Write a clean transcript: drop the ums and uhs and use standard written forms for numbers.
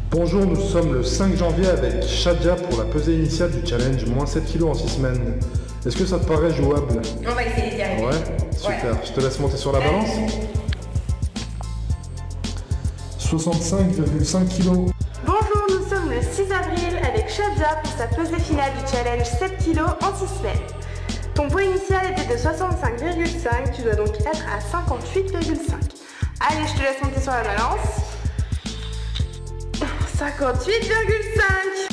Bonjour, nous sommes le 5 janvier avec Shadia pour la pesée initiale du challenge moins 7 kg en 6 semaines. Est-ce que ça te paraît jouable? On va essayer d'y arriver. Ouais, super. Ouais. Je te laisse monter sur la balance. 65,5 kg. Bonjour, nous sommes le 6 avril avec Shadia pour sa pesée finale du challenge 7 kg en 6 semaines. Ton poids initial était de 65,5, tu dois donc être à 58,5. Allez, je te laisse monter sur la balance. 58,5.